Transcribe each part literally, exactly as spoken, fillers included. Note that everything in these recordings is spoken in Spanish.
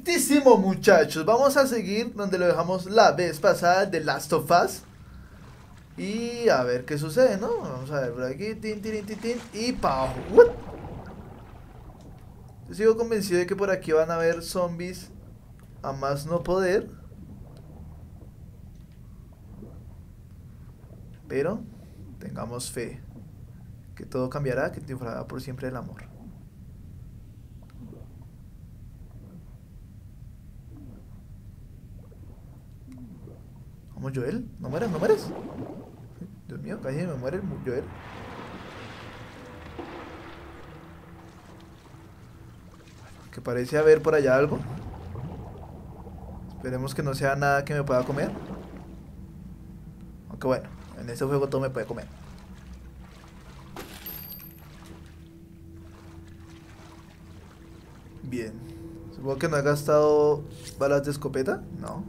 Listísimo, muchachos. Vamos a seguir donde lo dejamos la vez pasada de Last of Us. Y a ver qué sucede, ¿no? Vamos a ver por aquí. Tin, tin, tin, tin, y pa. What? Yo sigo convencido de que por aquí van a haber zombies a más no poder. Pero tengamos fe. Que todo cambiará, que triunfará por siempre el amor. Vamos, Joel. No mueras, no mueras. Dios mío, casi me muere el Joel. Que parece haber por allá algo. Esperemos que no sea nada que me pueda comer. Aunque bueno, en este juego todo me puede comer. Bien. Supongo que no he gastado balas de escopeta. No.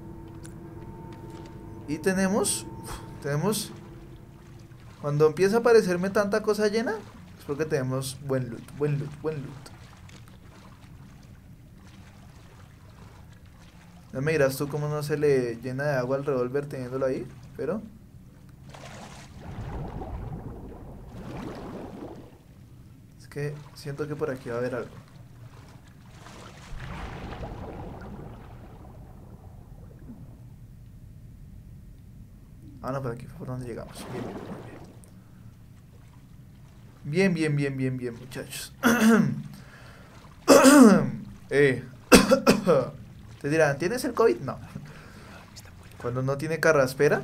Y tenemos... Tenemos... Cuando empieza a aparecerme tanta cosa llena, es porque tenemos buen loot, buen loot, buen loot. Ya me dirás tú cómo no se le llena de agua al revólver teniéndolo ahí, pero... Es que siento que por aquí va a haber algo. Ah, no, por aquí fue por donde llegamos. Bien, bien, bien, bien, bien, bien, muchachos. eh. Te dirán, ¿tienes el COVID? No. Cuando no tiene carraspera,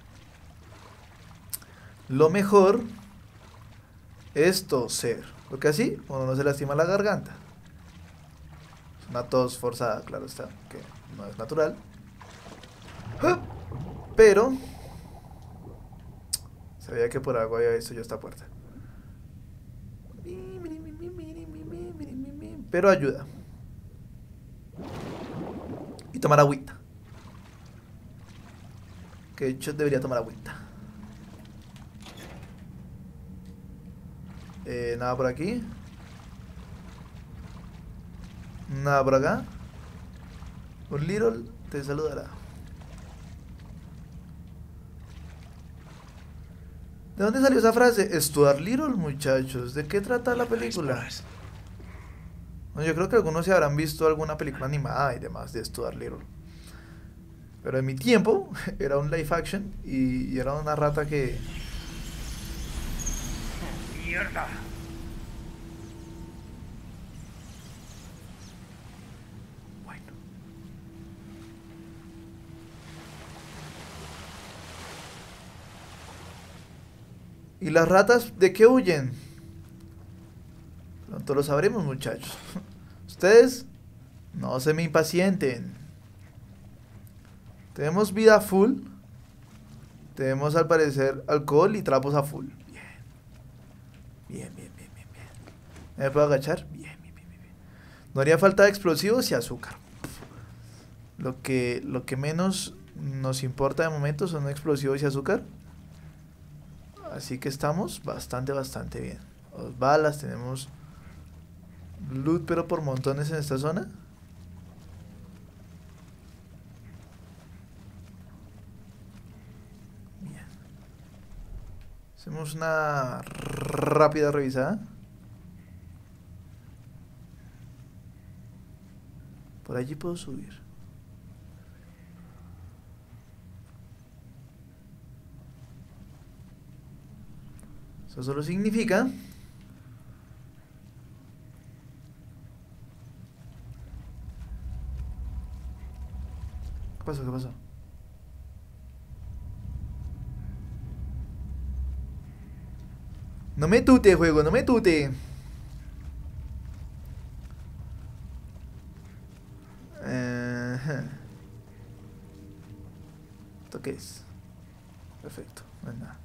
lo mejor es toser. Porque así uno no se lastima la garganta. Es una tos forzada, claro está, que no es natural. Pero sabía que por algo había visto yo esta puerta. Pero ayuda. Y tomar agüita. Que de hecho debería tomar agüita. Eh, nada por aquí. Nada por acá. Un Little te saludará. ¿De dónde salió esa frase? Stuart Little, muchachos. ¿De qué trata la película? No, yo creo que algunos se habrán visto alguna película animada y demás de Stuart Little. Pero en mi tiempo era un live action y, y era una rata que... ¡Mierda! Bueno. ¿Y las ratas de qué huyen? Pronto lo sabremos, muchachos. Ustedes no se me impacienten. Tenemos vida full. Tenemos al parecer alcohol y trapos a full. Bien. Bien, bien, bien, bien, bien. ¿Me puedo agachar? Bien, bien, bien, bien. No haría falta explosivos y azúcar. Lo que, lo que menos nos importa de momento son explosivos y azúcar. Así que estamos bastante, bastante bien. Dos balas, tenemos loot pero por montones en esta zona. Bien. Hacemos una rápida revisada. Por allí puedo subir. Eso solo significa... ¿Qué pasó? ¿Qué pasó? No me tute, juego, no me tute. Uh -huh. ¿Esto qué es? Perfecto, no es nada.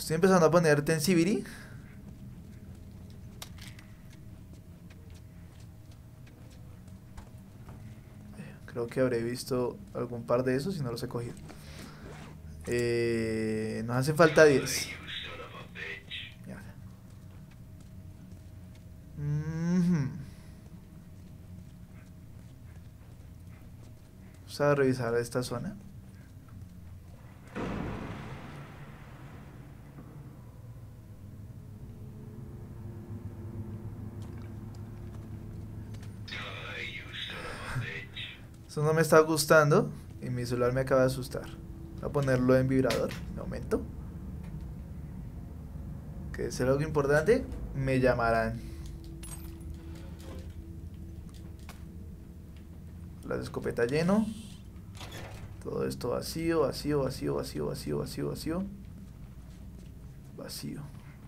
Estoy empezando a poner Tensiviri. Creo que habré visto algún par de esos y no los he cogido. Eh, nos hace falta diez. Mm-hmm. Vamos a revisar esta zona. Eso no me está gustando y mi celular me acaba de asustar. Voy a ponerlo en vibrador. Un momento. Que es algo importante. Me llamarán. La escopeta lleno. Todo esto vacío, vacío, vacío, vacío, vacío, vacío, vacío. Vacío.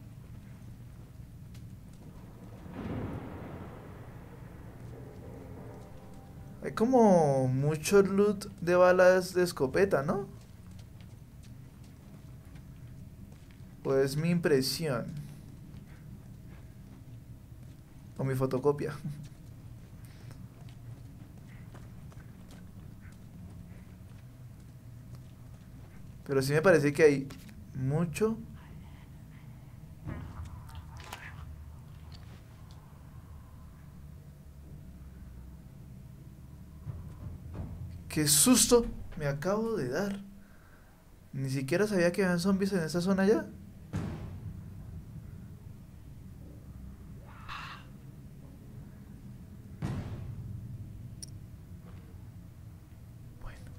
Hay como mucho loot de balas de escopeta, ¿no? Pues mi impresión. O mi fotocopia. Pero sí me parece que hay mucho. ¡Qué susto me acabo de dar! Ni siquiera sabía que habían zombies en esta zona ya. Bueno.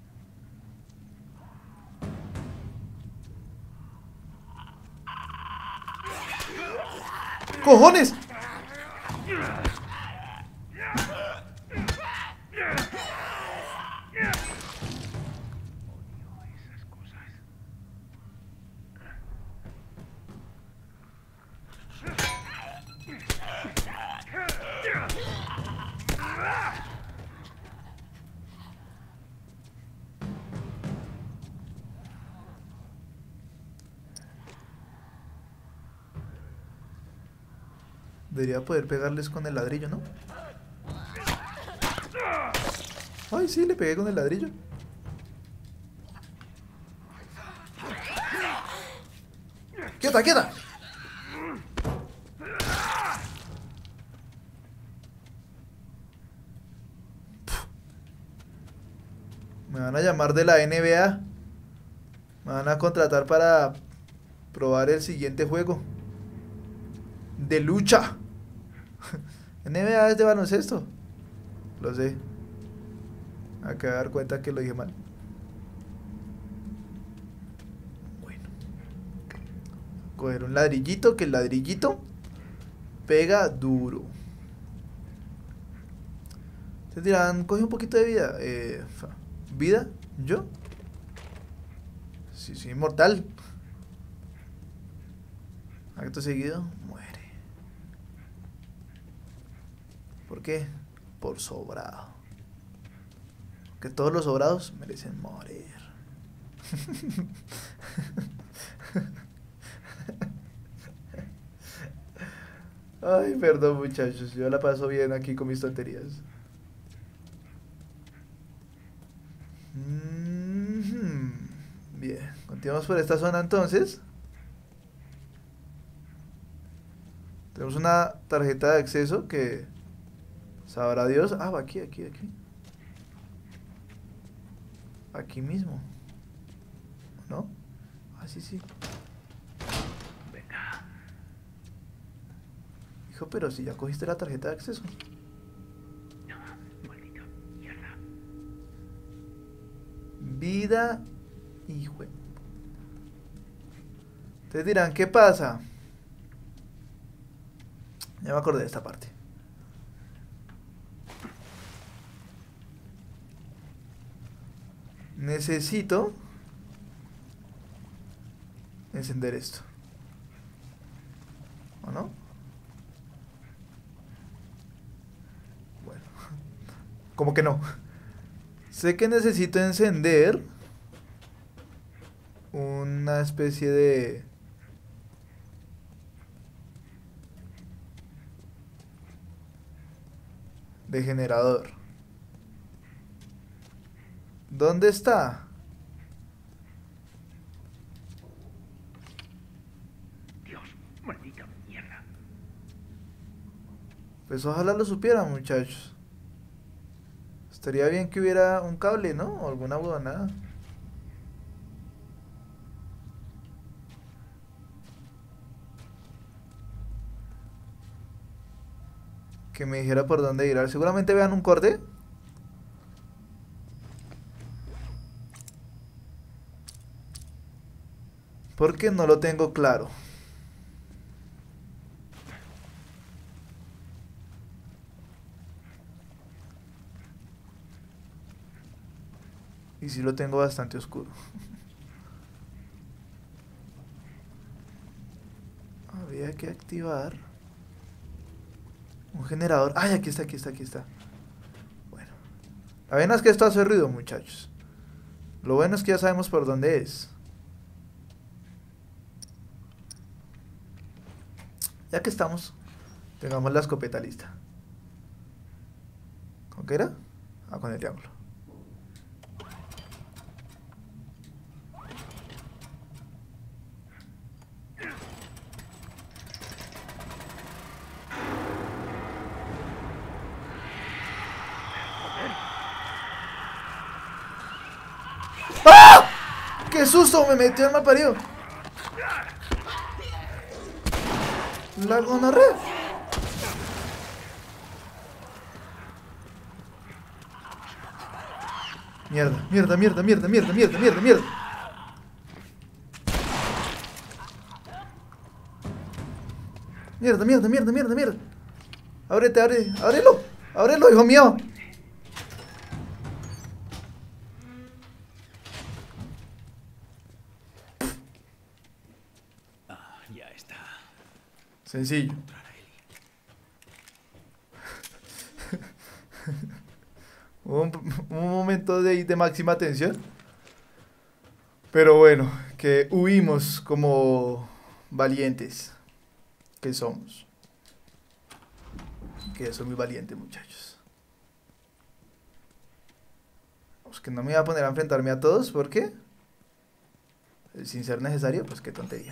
¡Cojones! Debería poder pegarles con el ladrillo, ¿no? Ay, sí, le pegué con el ladrillo. ¡Quieta, quieta! Me van a llamar de la N B A. Me van a contratar para probar el siguiente juego de lucha. N B A es de baloncesto. Lo sé. Me acabo de dar cuenta que lo dije mal. Bueno. Coger un ladrillito, que el ladrillito pega duro. Ustedes dirán, coge un poquito de vida. Eh, ¿Vida? ¿Yo? Si soy inmortal. Acto seguido, muere. ¿Por qué? Por sobrado. Que todos los sobrados merecen morir. Ay, perdón muchachos, yo la paso bien aquí con mis tonterías. Mm-hmm. Bien, continuamos por esta zona entonces. Tenemos una tarjeta de acceso que sabrá Dios. Ah, va aquí, aquí, aquí. Aquí mismo. ¿No? Ah, sí, sí. Venga. Hijo, pero si ya cogiste la tarjeta de acceso. No, maldita mierda. Vida. Hijo. Ustedes dirán, ¿qué pasa? Ya me acordé de esta parte. Necesito encender esto. ¿O no? Bueno. ¿Cómo que no? Sé que necesito encender una especie de de generador. ¿Dónde está? Dios, maldita mierda. Pues ojalá lo supieran, muchachos. Estaría bien que hubiera un cable, ¿no? O alguna huevonada. Que me dijera por dónde ir. Seguramente vean un corte. Porque no lo tengo claro. Y sí lo tengo bastante oscuro. Había que activar un generador. ¡Ay! Aquí está, aquí está, aquí está. Bueno. La vaina es que esto hace ruido, muchachos. Lo bueno es que ya sabemos por dónde es. Ya que estamos, tengamos la escopeta lista. ¿Con qué era? Ah, con el triángulo. ¡Ah! ¡Qué susto! Me metió el mal parido. La gonorrea. Mierda, mierda, mierda, mierda, mierda, mierda, mierda, mierda. Mierda, mierda, mierda, mierda, mierda. Ábrete, abre, ábrelo. Ábrelo, hijo mío. Ah, ya está. Sencillo. Hubo un, un momento de, de máxima tensión. Pero bueno, que huimos como valientes que somos. Que soy muy valiente, muchachos. Pues que no me iba a poner a enfrentarme a todos, ¿por qué? Sin ser necesario, pues qué tontería.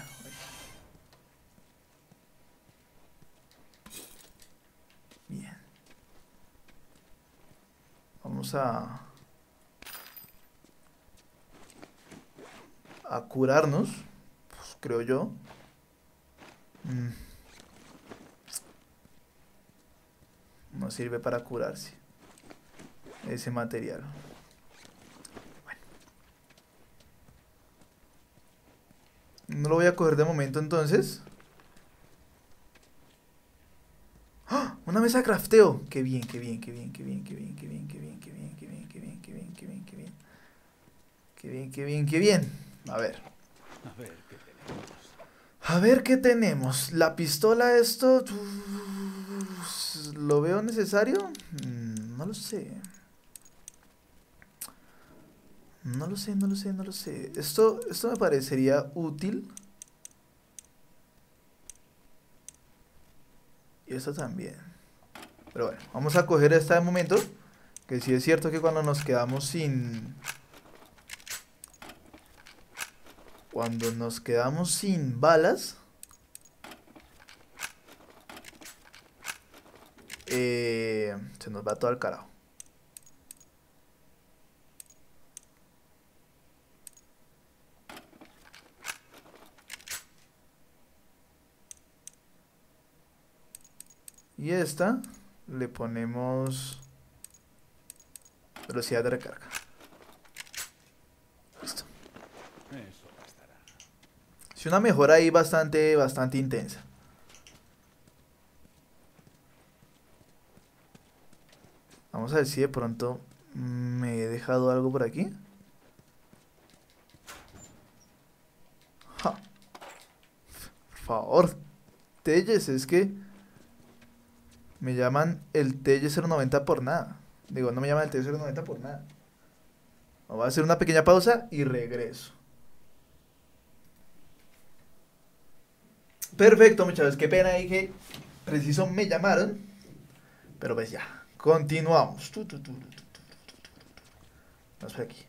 Bien. Vamos a... a curarnos, pues creo yo. Mm. No sirve para curarse ese material. Bueno. No lo voy a coger de momento entonces. ¡Ah! Una mesa de crafteo. Qué bien, qué bien, qué bien, qué bien, qué bien, qué bien, qué bien, qué bien, qué bien, qué bien, qué bien, qué bien, qué bien. Qué bien, qué bien, qué bien. A ver. A ver qué tenemos. A ver qué tenemos. La pistola, esto... ¿lo veo necesario? Mm, no lo sé. No lo sé, no lo sé, no lo sé. Esto, esto me parecería útil. Y esto también. Pero bueno, vamos a coger esta de momento. Que sí es cierto que cuando nos quedamos sin... Cuando nos quedamos sin balas... Eh, se nos va todo al carajo. Y esta le ponemos velocidad de recarga. Listo. Eso bastará. Es una mejora ahí bastante, bastante intensa. Vamos a ver si de pronto me he dejado algo por aquí. Ja. Por favor, Telles, es que me llaman el T Y cero noventa por nada. Digo, no me llaman el T Y cero noventa por nada. Voy a hacer una pequeña pausa y regreso. Perfecto, muchachos. Qué pena ahí que preciso me llamaron. Pero pues ya. Continuamos. Tu, tu, tu, tu, tu, tu, tu, tu. Vamos por aquí.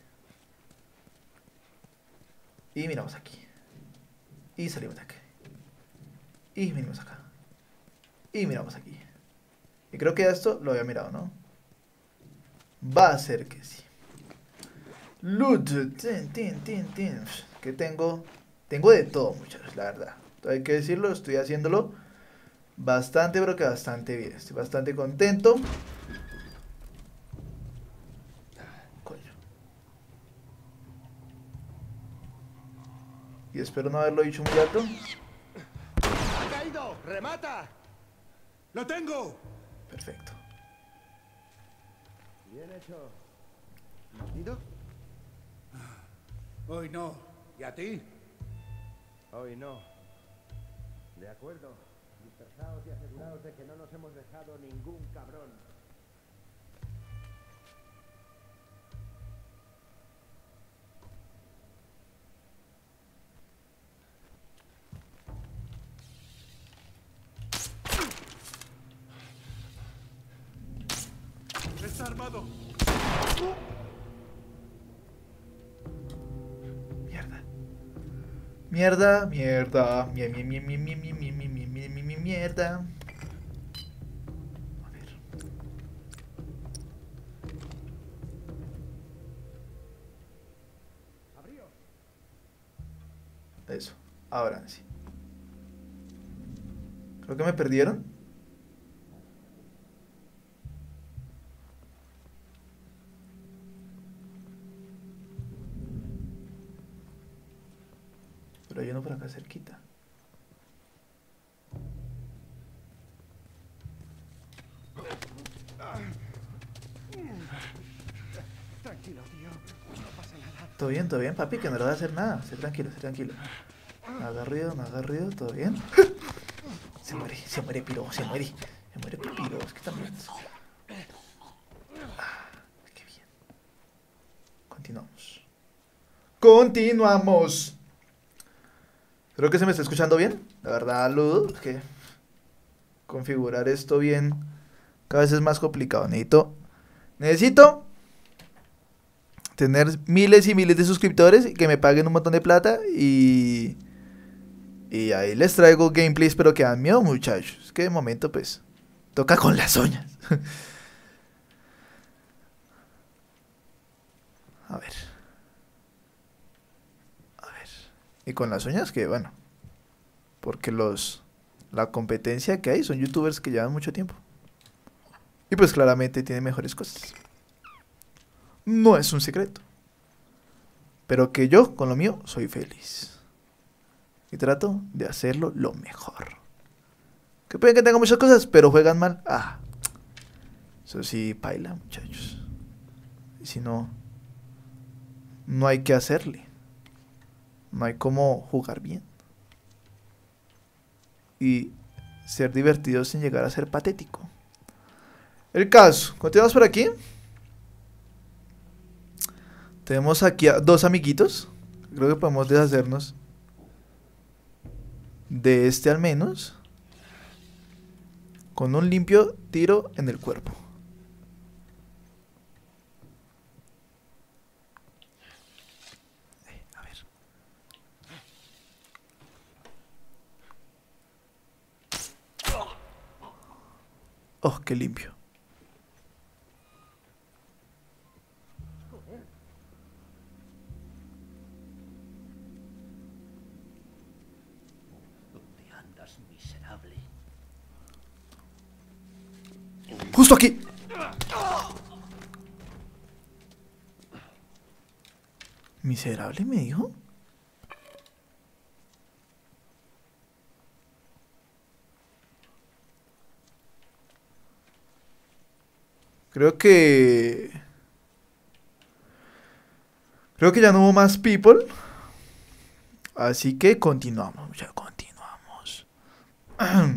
Y miramos aquí. Y salimos de aquí. Y venimos acá. Y miramos aquí. Y creo que esto lo había mirado, ¿no? Va a ser que sí. Loot. Tin, tin, tin, tin. ¿Qué tengo? Tengo de todo, muchachos, la verdad. Hay que decirlo, estoy haciéndolo bastante, pero que bastante bien. Estoy bastante contento. Coño. Y espero no haberlo dicho muy alto. ¡Ha caído! ¡Remata! ¡Lo tengo! Perfecto. Bien hecho. ¿Ido? Hoy no. ¿Y a ti? Hoy no. De acuerdo. Dispersaos y aseguraos de que no nos hemos dejado ningún cabrón. ¡Está armado! Mierda. Mierda, mierda. Mie, mie, mie, mie, mie, mie, mie, mie, mie, mie, mie, mie, mierda. A ver. Eso. Ahora sí. Creo que me perdieron. Pero hay uno por acá cerquita. Tranquilo, tío. No pasa nada. Todo bien, todo bien, papi, que no le va a hacer nada. Sé tranquilo, sé tranquilo. No haga ruido, no haga ruido, todo bien. Se muere, se muere piro, se muere. Se muere piro, es que también. Ah, qué bien. Continuamos. Continuamos. Creo que se me está escuchando bien. La verdad, Ludo, es que configurar esto bien cada vez es más complicado. Necesito, necesito tener miles y miles de suscriptores y que me paguen un montón de plata y y ahí les traigo gameplays, pero que dan miedo, muchachos. Es que de momento, pues, toca con las uñas. A ver. A ver. Y con las uñas que, bueno, porque los la competencia que hay son youtubers que llevan mucho tiempo. Y pues claramente tienen mejores cosas. No es un secreto. Pero que yo, con lo mío, soy feliz. Y trato de hacerlo lo mejor. Que pueden que tengan muchas cosas, pero juegan mal. Ah, eso sí, paila, muchachos. Y si no, no hay que hacerle. No hay cómo jugar bien. Y ser divertido sin llegar a ser patético. El caso, continuamos por aquí. Tenemos aquí a dos amiguitos. Creo que podemos deshacernos de este al menos con un limpio tiro en el cuerpo. Eh, a ver. Oh, qué limpio. ¿Dónde andas, miserable? Justo aquí. Miserable, me dijo. Creo que... Creo que ya no hubo más people. Así que continuamos, ya continuamos. A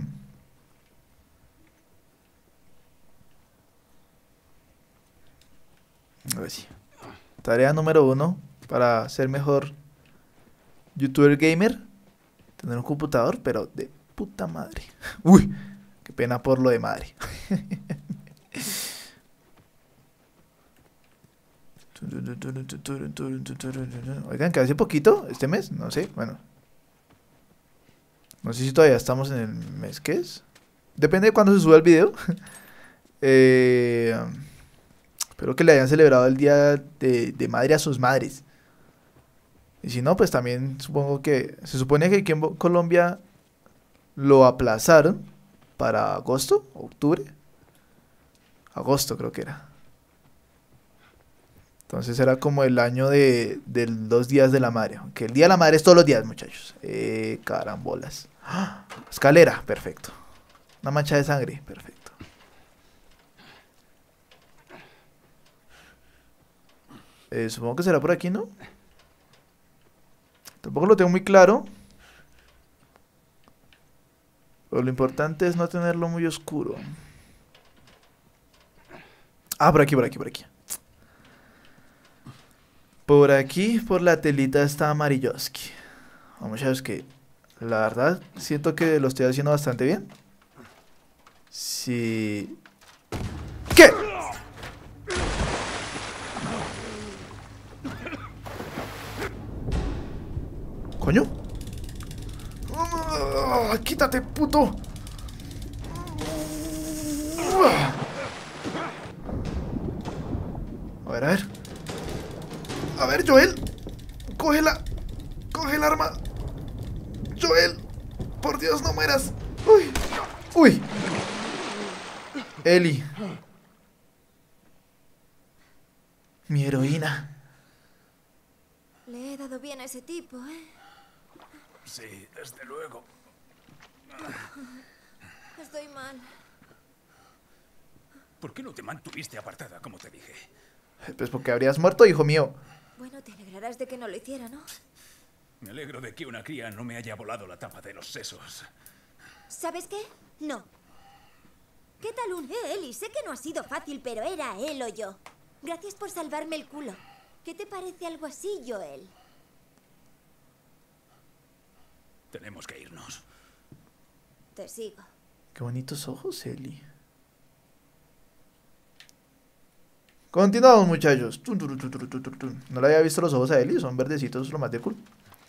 ver si. Tarea número uno para ser mejor youtuber gamer. Tener un computador, pero de puta madre. Uy, qué pena por lo de madre. Oigan, que hace poquito, este mes, no sé, bueno. No sé si todavía estamos en el mes que es. Depende de cuándo se suba el video. eh, espero que le hayan celebrado el día de, de madre a sus madres. Y si no, pues también supongo que... Se supone que aquí en Colombia lo aplazaron para agosto, octubre. Agosto creo que era. Entonces era como el año de, de los días de la madre. Aunque el día de la madre es todos los días, muchachos. Eh, carambolas. ¡Ah! Escalera, perfecto. Una mancha de sangre, perfecto. Eh, supongo que será por aquí, ¿no? Tampoco lo tengo muy claro. Pero lo importante es no tenerlo muy oscuro. Ah, por aquí, por aquí, por aquí. Por aquí, por la telita está amarilloski. Vamos a ver, es que la verdad siento que lo estoy haciendo bastante bien. Sí. ¿Qué? ¿Coño? Uh, ¡Quítate, puto! Uh. A ver, a ver. A ver, Joel. Cógela. Coge el arma. Joel. Por Dios, no mueras. Uy. Uy. Ellie. Mi heroína. Le he dado bien a ese tipo, ¿eh? Sí, desde luego. Estoy mal. ¿Por qué no te mantuviste apartada, como te dije? Pues porque habrías muerto, hijo mío. Bueno, te alegrarás de que no lo hiciera, ¿no? Me alegro de que una cría no me haya volado la tapa de los sesos. ¿Sabes qué? No. ¿Qué tal un... Eh, Ellie, sé que no ha sido fácil, pero era él o yo. Gracias por salvarme el culo. ¿Qué te parece algo así, Joel? Tenemos que irnos. Te sigo. Qué bonitos ojos, Ellie. Continuamos, muchachos. No le había visto los ojos a Ellie, son verdecitos, lo más de cool.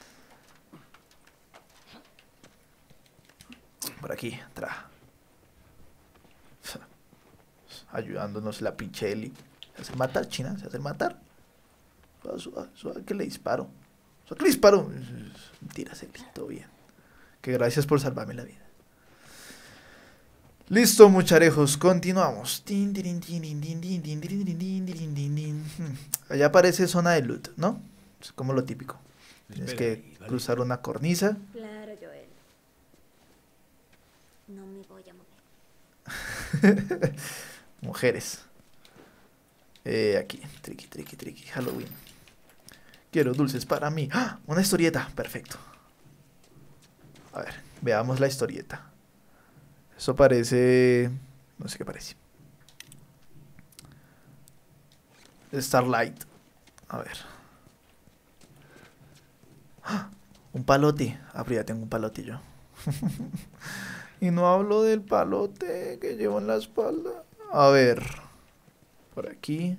Por aquí, tra. Ayudándonos la pinche Ellie. ¿Se hace matar, China? ¿Se hace matar? Suave, suave, suave, que le disparo. Suave, que le disparo. Mentira, Ellie, todo bien. Que gracias por salvarme la vida. Listo, mucharejos, continuamos. Allá aparece zona de loot, ¿no? Es como lo típico. Tienes que ahí, ¿vale? cruzar una cornisa. Claro, Joel. No me voy a mover. Mujeres. Eh, aquí, tricky, tricky, tricky, Halloween. Quiero dulces para mí. ¡Ah! Una historieta, perfecto. A ver, veamos la historieta. Eso parece... No sé qué parece. Starlight. A ver. ¡Ah! Un palote. Ah, pero ya tengo un palote yo. Y no hablo del palote que llevo en la espalda. A ver. Por aquí.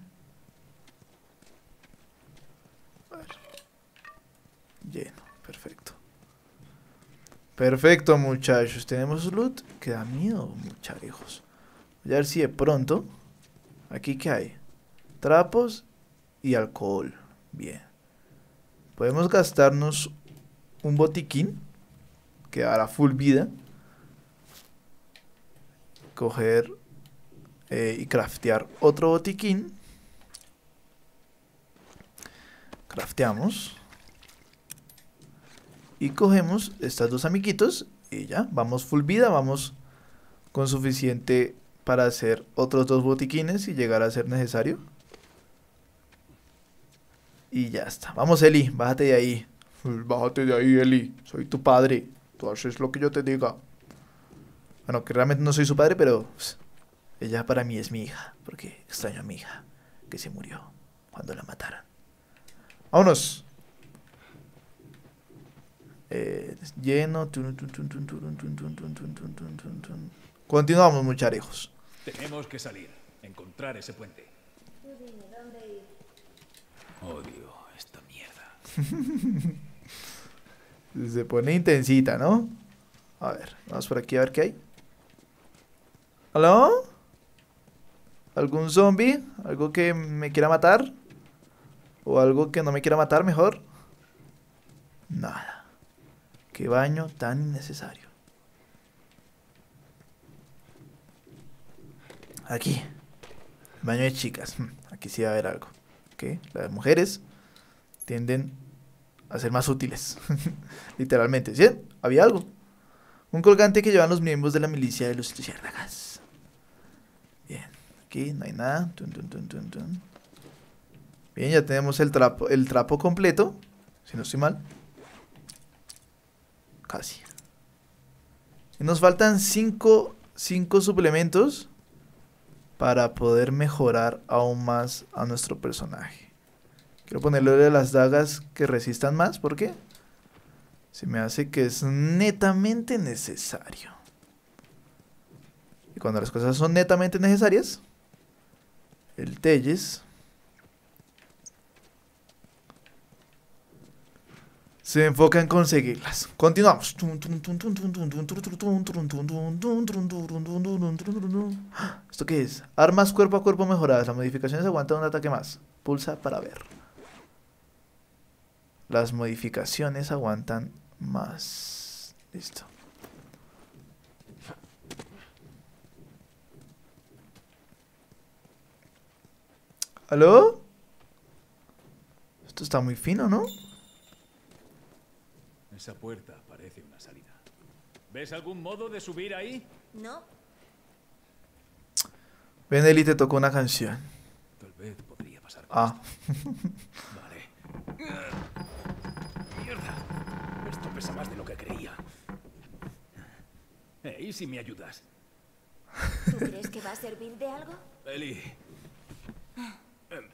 A ver. Lleno. Perfecto. Perfecto, muchachos. Tenemos loot que da miedo, muchachos. Voy a ver si de pronto... Aquí, ¿qué hay? Trapos y alcohol. Bien. Podemos gastarnos un botiquín que dará full vida. Coger eh, y craftear otro botiquín. Crafteamos. Y cogemos estas dos amiguitos y ya, vamos full vida, vamos con suficiente para hacer otros dos botiquines y llegar a ser necesario. Y ya está. Vamos, Eli, bájate de ahí. Bájate de ahí, Eli. Soy tu padre. Tú haces lo que yo te diga. Bueno, que realmente no soy su padre, pero pues, ella para mí es mi hija, porque extraño a mi hija, que se murió cuando la mataron. ¡Vámonos! Eh, lleno. Continuamos, muchachos. Tenemos que salir. Encontrar ese puente. Tú dime, ¿dónde ir? Odio esta mierda. Se pone intensita, ¿no? A ver, vamos por aquí a ver qué hay. ¿Aló? ¿Algún zombie? ¿Algo que me quiera matar? ¿O algo que no me quiera matar mejor? Nada. Qué baño tan innecesario. Aquí. Baño de chicas. Aquí sí va a haber algo. ¿Qué? Las mujeres tienden a ser más útiles. Literalmente. ¿Sí? Había algo. Un colgante que llevan los miembros de la milicia de los luciérnagas. Bien. Aquí no hay nada. Tun, tun, tun, tun, tun. Bien, ya tenemos el trapo, el trapo completo. Si no estoy mal. Casi. Y nos faltan cinco, cinco suplementos para poder mejorar aún más a nuestro personaje. Quiero ponerle las dagas que resistan más, ¿por qué? Se me hace que es netamente necesario. Y cuando las cosas son netamente necesarias, el Telles se enfoca en conseguirlas. Continuamos. ¿Esto qué es? Armas cuerpo a cuerpo mejoradas. Las modificaciones aguantan un ataque más. Pulsa para ver. Las modificaciones aguantan más. Listo. ¿Aló? Esto está muy fino, ¿no? Esa puerta parece una salida. ¿Ves algún modo de subir ahí? No. Ven, Eli, te tocó una canción. Tal vez podría pasar. Ah. Vale. Mierda. Esto pesa más de lo que creía. Eh, ¿y si me ayudas? ¿Tú crees que va a servir de algo? Eli. Em-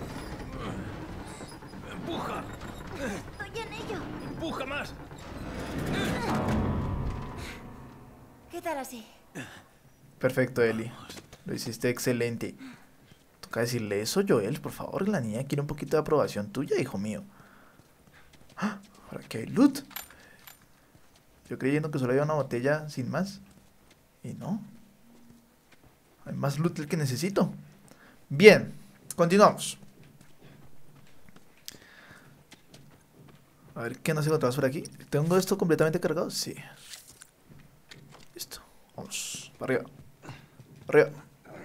Empuja. Estoy en ello. Empuja más. ¿Qué tal así? Perfecto, Eli. Lo hiciste excelente. Toca decirle eso, Joel, por favor. La niña quiere un poquito de aprobación tuya, hijo mío. ¡Ah! Ahora que hay loot. Yo creyendo que solo había una botella sin más. Y no. Hay más loot del que necesito. Bien, continuamos. A ver qué nos encontramos por aquí. ¿Tengo esto completamente cargado? Sí. Listo. Vamos. Para arriba. Para arriba.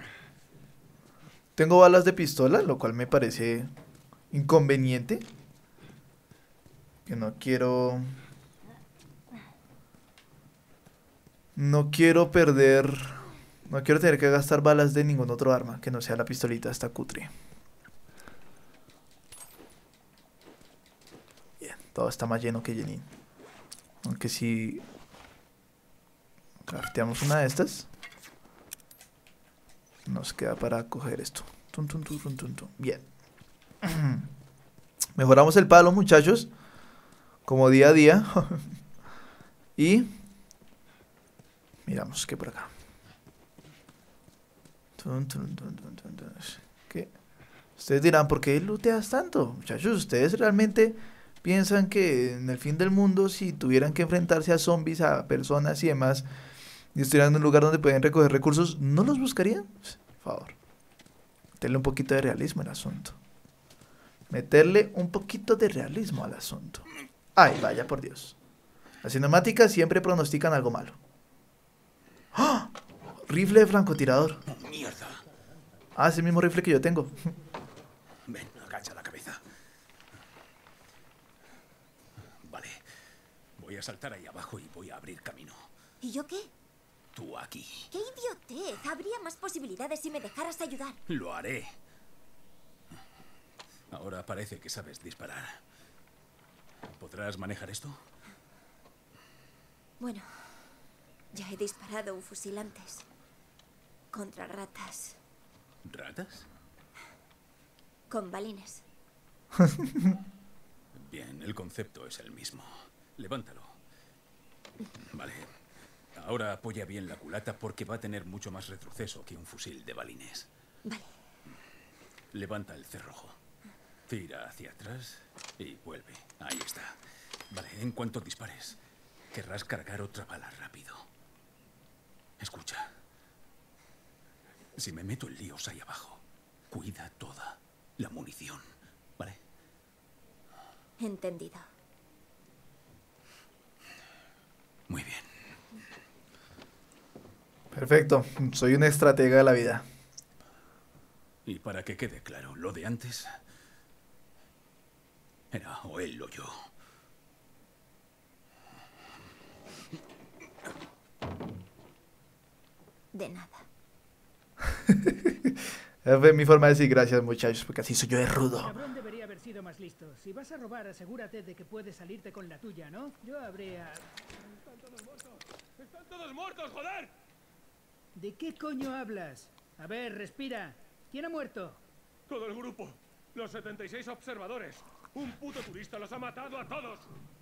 Tengo balas de pistola, lo cual me parece inconveniente. Que no quiero... No quiero perder... No quiero tener que gastar balas de ningún otro arma que no sea la pistolita esta cutre. Bien, todo está más lleno que llenín. Aunque si crafteamos una de estas, nos queda para coger esto. Tum, tum, tum, tum, tum, tum. Bien. Mejoramos el palo, muchachos. Como día a día. Y miramos qué por acá. Tum, tum, tum, tum, tum, tum. ¿Qué? Ustedes dirán, ¿por qué looteas tanto? Muchachos, ¿ustedes realmente piensan que en el fin del mundo, si tuvieran que enfrentarse a zombies, a personas y demás, y estuvieran en un lugar donde pueden recoger recursos, no los buscarían? Por favor, meterle un poquito de realismo al asunto. Meterle un poquito de realismo al asunto. Ay, vaya por Dios. Las cinemáticas siempre pronostican algo malo. ¡Ah! Rifle de francotirador. Mierda. Ah, es el mismo rifle que yo tengo. Ven, agacha la cabeza. Vale. Voy a saltar ahí abajo y voy a abrir camino. ¿Y yo qué? Tú aquí. ¡Qué idiotez! Habría más posibilidades si me dejaras ayudar. Lo haré. Ahora parece que sabes disparar. ¿Podrás manejar esto? Bueno, ya he disparado un fusil antes. Contra ratas. ¿Ratas? Con balines. Bien, el concepto es el mismo. Levántalo. Vale. Ahora apoya bien la culata porque va a tener mucho más retroceso que un fusil de balines. Vale. Levanta el cerrojo. Tira hacia atrás y vuelve. Ahí está. Vale, en cuanto dispares, querrás cargar otra bala rápido. Escucha. Si me meto en líos ahí abajo, cuida toda la munición, ¿vale? Entendido. Muy bien. Perfecto. Soy un estratega de la vida. Y para que quede claro, lo de antes era o él o yo. De nada. Esa fue mi forma de decir gracias, muchachos, porque así soy yo de rudo. Cabrón debería haber sido más listo. Si vas a robar, asegúrate de que puedes salirte con la tuya, ¿no? Yo habría... ¡Están todos muertos! ¡Están todos muertos, joder! ¿De qué coño hablas? A ver, respira. ¿Quién ha muerto? Todo el grupo. Los setenta y seis observadores. Un puto turista los ha matado a todos.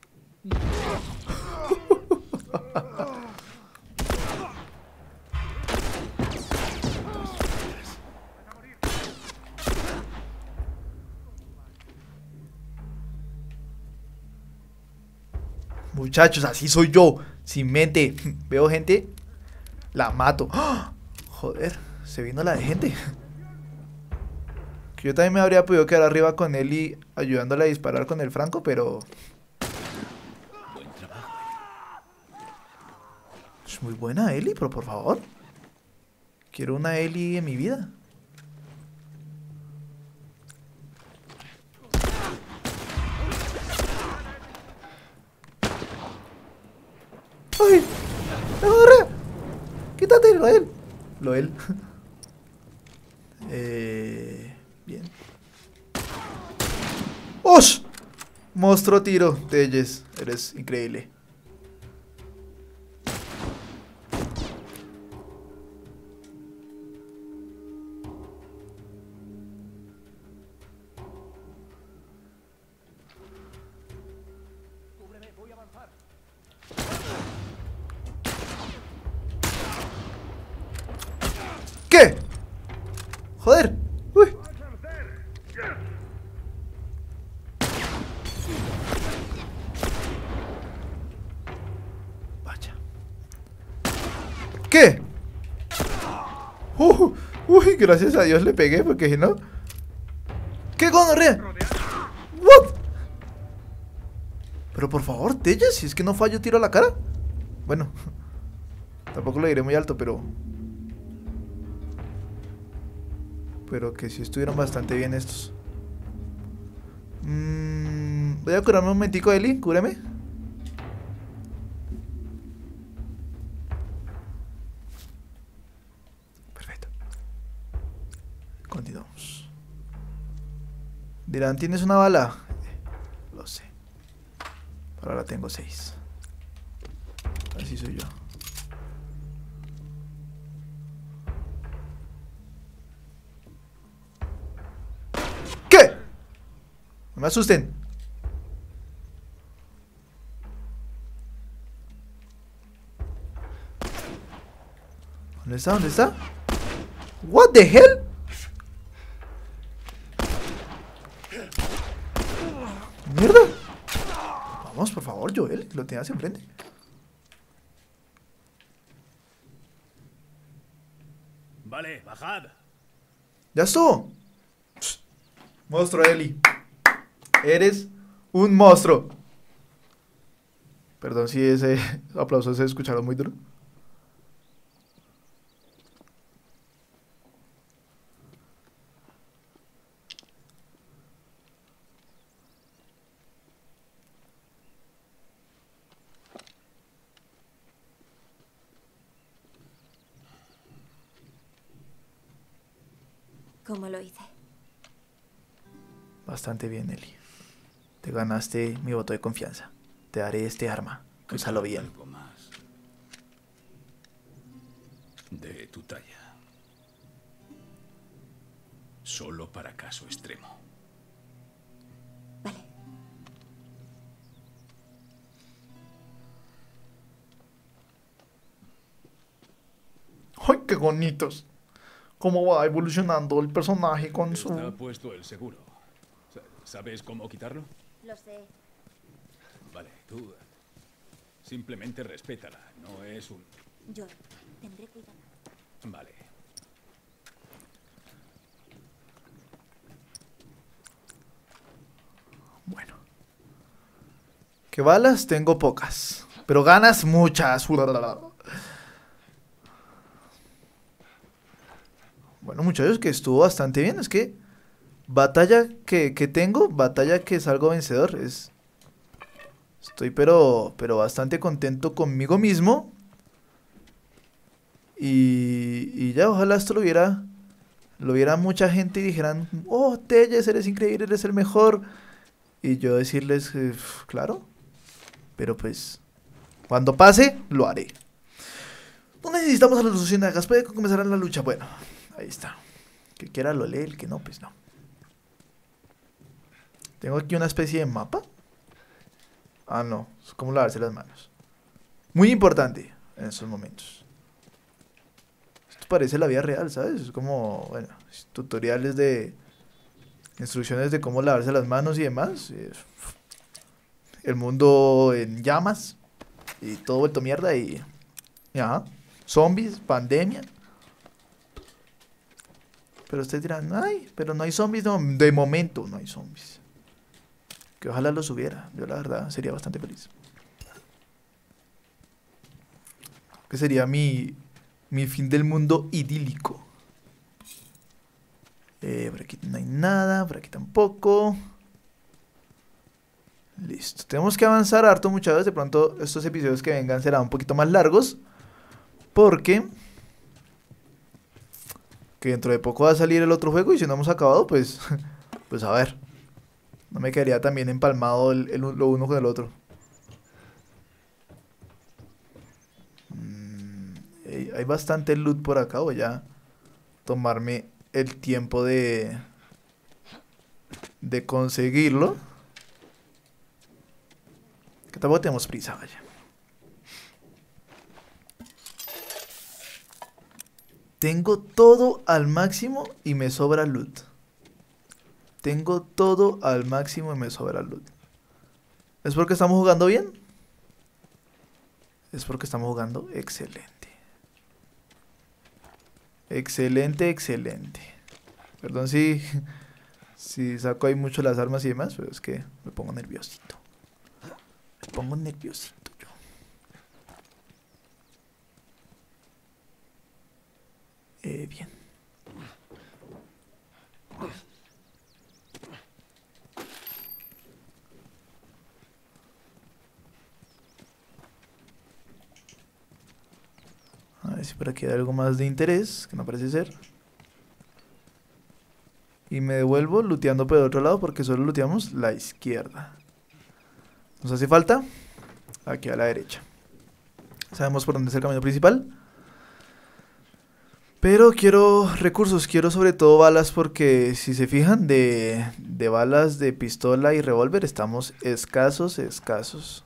Muchachos, así soy yo. Sin mente. Veo gente, la mato. ¡Ah! Joder, se vino la de gente. Que yo también me habría podido quedar arriba con él y ayudándole a disparar con el franco, pero... Buen trabajo. Es muy buena Ellie, pero por favor. Quiero una Ellie en mi vida. ¡Ay! ¡Me agarré! ¡Quítate, Loel! Loel. eh... Bien. ¡Osh! Monstruo tiro, Telles. Eres increíble. ¿Qué? Joder. Uy. Vaya. ¿Qué? Uh, uy, gracias a Dios le pegué porque si no... ¿Qué gonorrea? What? Pero por favor, Telles, si es que no fallo tiro a la cara. Bueno, tampoco lo diré muy alto, pero... Pero que sí estuvieron bastante bien estos. Mm, voy a curarme un momentico, Eli. Cúrame. Perfecto. Continuamos. Dirán, ¿tienes una bala? Eh, lo sé. Pero ahora tengo seis. Así soy yo. ¿Qué? No me asusten. ¿Dónde está? ¿Dónde está? What the hell? Mierda. Vamos, por favor, Joel, lo tenías enfrente. Vale, bajad. Ya estuvo. Monstruo, Eli. Eres un monstruo. Perdón si ese aplauso se escucharon muy duro. ¿Cómo lo hice? Bastante bien, Eli. Te ganaste mi voto de confianza. Te daré este arma. Úsalo bien. Algo más de tu talla. Solo para caso extremo. Vale. ¡Ay, qué bonitos! ¿Cómo va evolucionando el personaje con su... Está puesto el seguro. ¿Sabes cómo quitarlo? Lo sé. Vale, tú simplemente respétala. No es un... Yo tendré cuidado. Vale. Bueno. ¿Qué balas? Tengo pocas. Pero ganas muchas. Bueno, muchachos, que estuvo bastante bien. Es que batalla que, que tengo, batalla que salgo vencedor. Es... Estoy pero, pero bastante contento conmigo mismo. Y, y ya, ojalá esto lo viera, lo viera mucha gente y dijeran, oh, Telles, eres increíble, eres el mejor. Y yo decirles, eh, claro, pero pues, cuando pase, lo haré. No necesitamos a los Lucinagas, puede comenzar la lucha. Bueno, ahí está. Que quiera lo lee, el que no, pues no. Tengo aquí una especie de mapa. Ah, no, es como lavarse las manos. Muy importante en estos momentos. Esto parece la vida real, ¿sabes? Es como, bueno, tutoriales de... Instrucciones de cómo lavarse las manos y demás. El mundo en llamas. Y todo vuelto mierda y... Ya. Zombies, pandemia. Pero ustedes dirán, ay, pero no hay zombies. No, de momento no hay zombies. Que ojalá los hubiera. Yo la verdad sería bastante feliz. Que sería mi, mi fin del mundo idílico. Eh, por aquí no hay nada, por aquí tampoco. Listo, tenemos que avanzar harto, muchachos. De pronto estos episodios que vengan serán un poquito más largos. Porque que dentro de poco va a salir el otro juego. Y si no hemos acabado, pues pues a ver. No me quedaría tan bien empalmado el, el, lo uno con el otro. mm, hay, hay bastante loot por acá. Voy a tomarme el tiempo de de conseguirlo. Que tampoco tenemos prisa, vaya. Tengo todo al máximo y me sobra loot. Tengo todo al máximo y me sobra loot. ¿Es porque estamos jugando bien? Es porque estamos jugando excelente. Excelente, excelente. Perdón si, si saco ahí mucho las armas y demás, pero es que me pongo nerviosito. Me pongo nerviosito yo. Eh, bien. A ver si por aquí hay algo más de interés, que no parece ser. Y me devuelvo looteando por el otro lado porque solo looteamos la izquierda. Nos hace falta aquí a la derecha. Sabemos por dónde es el camino principal. Pero quiero recursos, quiero sobre todo balas porque si se fijan de, de balas de pistola y revólver estamos escasos, escasos.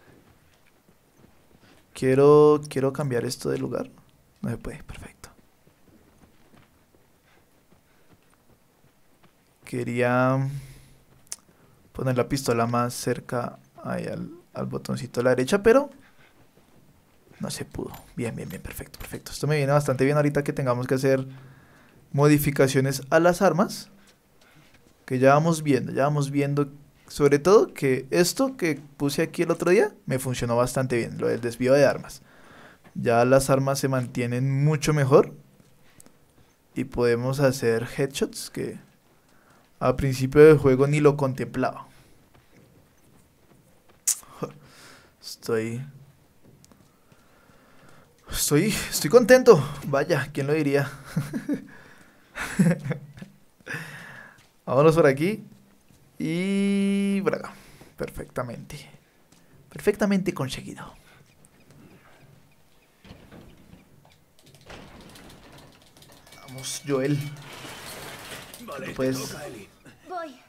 Quiero, quiero cambiar esto de lugar. No se puede, perfecto. Quería poner la pistola más cerca ahí al, al botoncito a la derecha, pero no se pudo. Bien, bien, bien, perfecto, perfecto. Esto me viene bastante bien ahorita que tengamos que hacer modificaciones a las armas. Que ya vamos viendo, ya vamos viendo. Sobre todo que esto que puse aquí el otro día me funcionó bastante bien, lo del desvío de armas. Ya las armas se mantienen mucho mejor. Y podemos hacer headshots que al principio del juego ni lo contemplaba. Estoy... Estoy, estoy contento. Vaya, ¿quién lo diría? Vámonos por aquí. Y... por acá. Perfectamente. Perfectamente conseguido. Vamos, Joel. Vale, Pues... te toca, Ellie. Voy.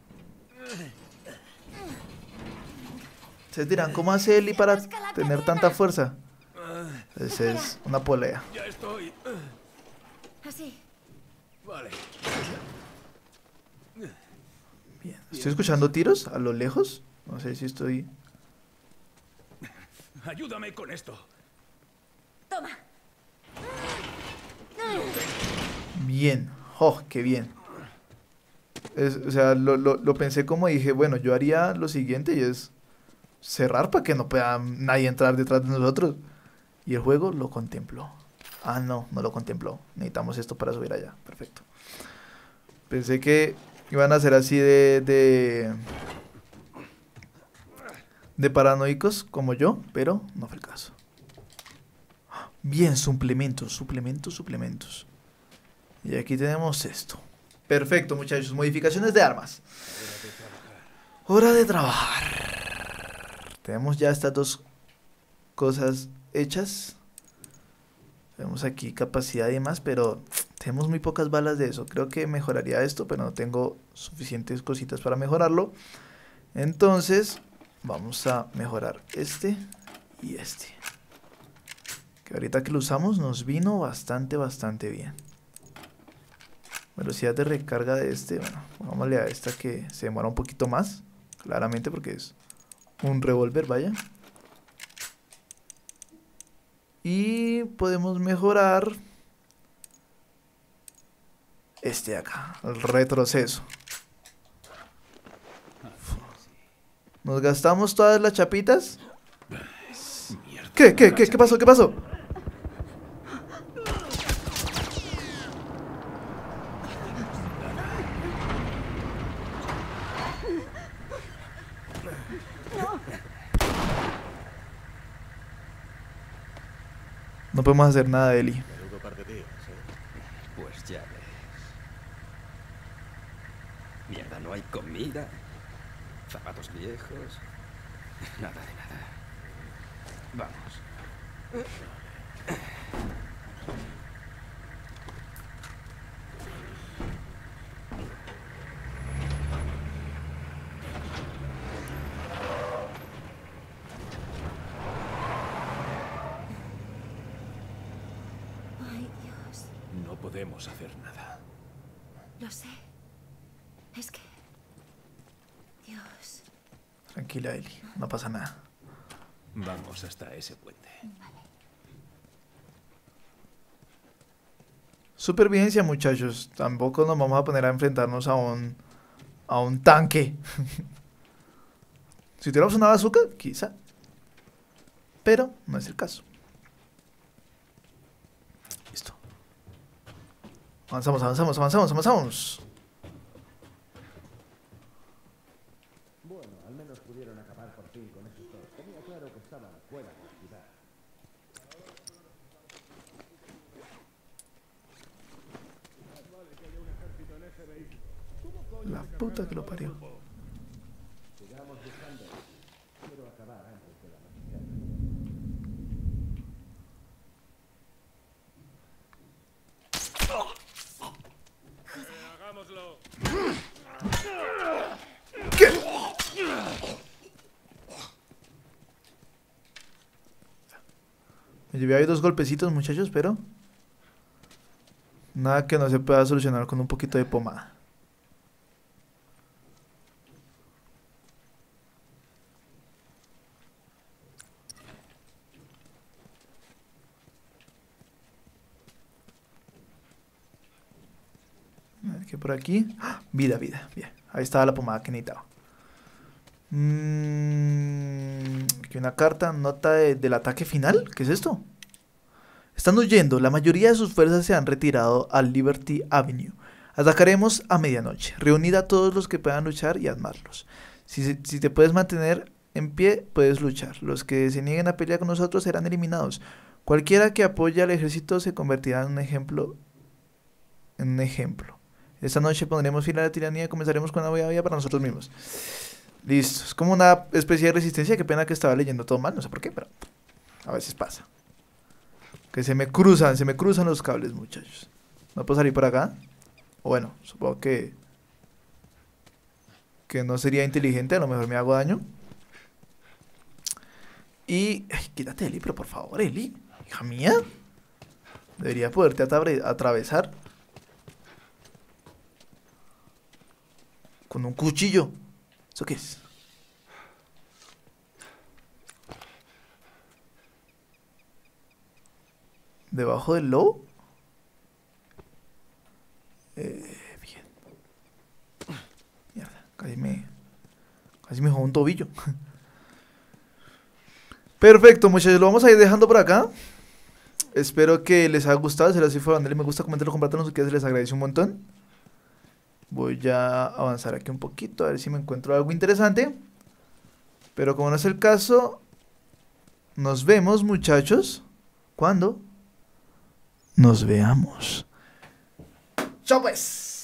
Se dirán, ¿cómo hace Ellie para tener tanta fuerza? Esa es una polea. Ya estoy. Así. Vale. Bien. Estoy escuchando tiros a lo lejos. No sé si estoy... Ayúdame con esto. Toma. Bien. ¡Oh, qué bien! Es, o sea, lo, lo, lo pensé como dije, bueno, yo haría lo siguiente y es cerrar para que no pueda nadie entrar detrás de nosotros. Y el juego lo contempló. Ah, no, no lo contempló. Necesitamos esto para subir allá. Perfecto. Pensé que iban a ser así de... de... de paranoicos como yo, pero no fue el caso. Bien, suplementos, suplementos, suplementos. Y aquí tenemos esto. Perfecto, muchachos. Modificaciones de armas. Hora de trabajar. Tenemos ya estas dos cosas hechas. Tenemos aquí capacidad y demás, pero tenemos muy pocas balas de eso. Creo que mejoraría esto, pero no tengo suficientes cositas para mejorarlo. Entonces, vamos a mejorar este y este. Que ahorita que lo usamos nos vino bastante, bastante bien. Velocidad de recarga de este, bueno, pongámosle a esta que se demora un poquito más. Claramente porque es un revólver, vaya. Y podemos mejorar este de acá, el retroceso. ¿Nos gastamos todas las chapitas? ¿Qué? ¿Qué? ¿Qué? ¿Qué pasó? ¿Qué pasó? No podemos hacer nada, Eli. Menudo par de tíos, ¿eh? Pues ya ves. Mierda, no hay comida. Zapatos viejos. Nada de nada. Vamos. Ay, Dios. No podemos hacer nada. Lo sé. Es que... Dios. Tranquila, Eli. No pasa nada. Vamos hasta ese puente. Supervivencia, muchachos. Tampoco nos vamos a poner a enfrentarnos a un... a un tanque. Si tuviéramos una bazooka, quizá. Pero no es el caso. Listo. Avanzamos, avanzamos, avanzamos, avanzamos. Bueno, al menos pudieron acabar por fin con esos dos. Tenía claro que estaban fuera de la ciudad. La puta que lo parió. Sigamos buscando. Quiero acabar antes de la noche. ¡Hagámoslo! ¿Qué? Me llevé ahí dos golpecitos, muchachos, pero... nada que no se pueda solucionar con un poquito de pomada. A ver qué por aquí. ¡Ah! Vida, vida. Bien. Ahí estaba la pomada que necesitaba. Mm, aquí una carta. Nota de- del ataque final. ¿Qué es esto? Están huyendo. La mayoría de sus fuerzas se han retirado al Liberty Avenue. Atacaremos a medianoche. Reunid a todos los que puedan luchar y armarlos. Si, se- si te puedes mantener en pie, puedes luchar. Los que se nieguen a pelear con nosotros serán eliminados. Cualquiera que apoye al ejército se convertirá en un ejemplo. En un ejemplo. Esta noche pondremos fin a la tiranía y comenzaremos con una nueva vida para nosotros mismos. Listo. Es como una especie de resistencia. Qué pena que estaba leyendo todo mal. No sé por qué, pero a veces pasa. Que se me cruzan, se me cruzan los cables, muchachos. ¿No puedo salir por acá? O bueno, supongo que... que no sería inteligente. A lo mejor me hago daño. Y... ay, quítate, Eli, pero por favor, Eli. Hija mía. Debería poderte atrabre- atravesar. Con un cuchillo. ¿Eso qué es? ¿Debajo del lobo? Eh, bien. Mierda, casi me... Casi me jodó un tobillo. Perfecto, muchachos, lo vamos a ir dejando por acá. Espero que les haya gustado. Si les así fue, denle me gusta, comentenlo, compártanlo, que les agradece un montón. Voy a avanzar aquí un poquito, a ver si me encuentro algo interesante. Pero como no es el caso, nos vemos, muchachos, cuando nos veamos. ¡Chao pues!